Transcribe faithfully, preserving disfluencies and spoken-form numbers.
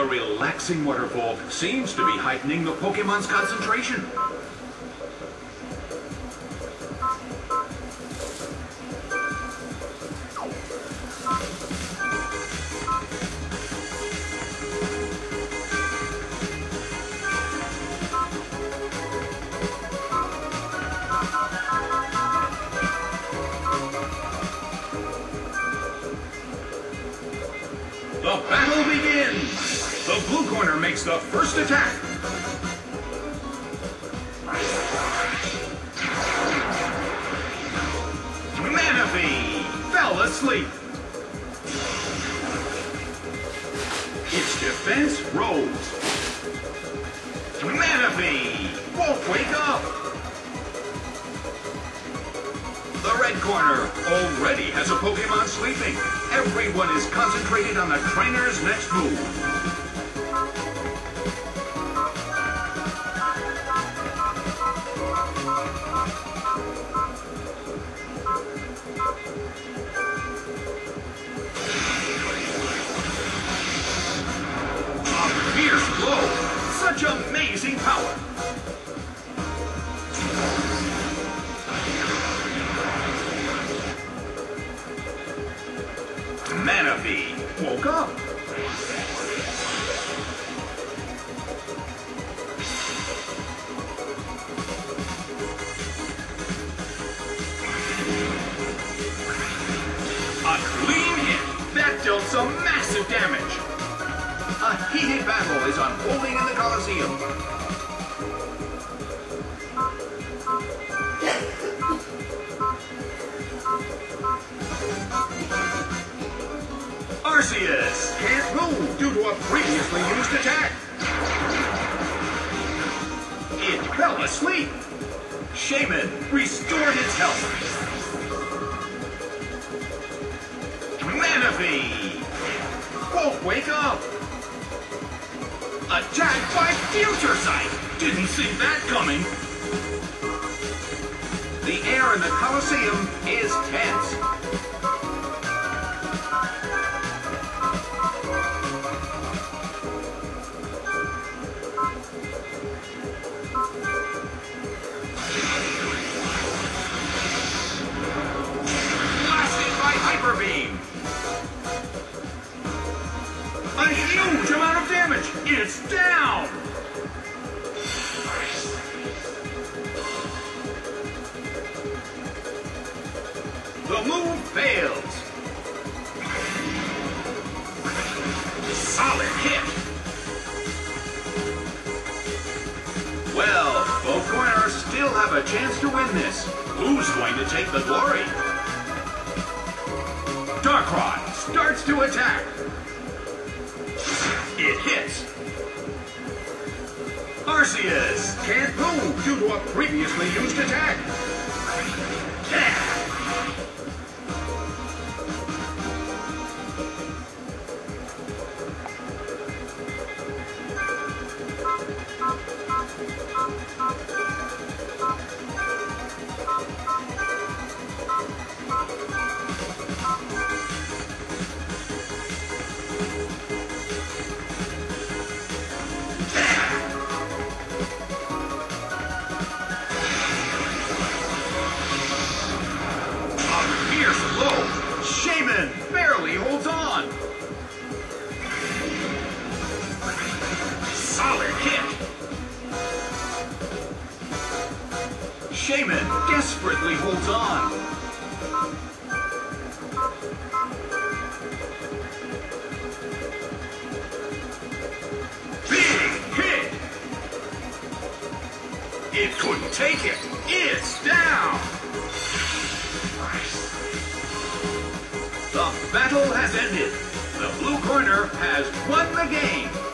The relaxing waterfall seems to be heightening the Pokemon's concentration. The battle begins! The blue corner makes the first attack. Manaphy fell asleep. Its defense rose. Manaphy won't wake up. The red corner already has a Pokemon sleeping. Everyone is concentrated on the trainer's next move. A fierce blow! Such amazing power! Manaphy woke up. A clean hit that dealt some massive damage. A heated battle is unfolding in the Colosseum. Arceus can't move due to a previously used attack. It fell asleep. Shaymin restored its health. Manaphy won't wake up. Attacked by Future Sight. Didn't see that coming. The air in the Colosseum is tense. Hyper Beam! A huge amount of damage! It's down! The move fails. Solid hit! Well, both corners still have a chance to win this. Who's going to take the glory? Darkrai starts to attack. It hits. Arceus can't move due to a previously used attack. Yeah. Shaymin barely holds on. Solid hit. Shaymin desperately holds on. Big hit. It couldn't take it. It's down. The battle has ended. The blue corner has won the game.